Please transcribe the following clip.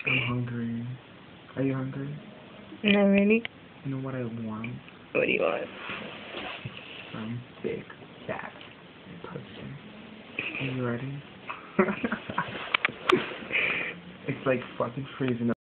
I'm hungry. Are you hungry? Not really. You know what I want? What do you want? Some big fat pussy. Are you ready? It's like fucking freezing.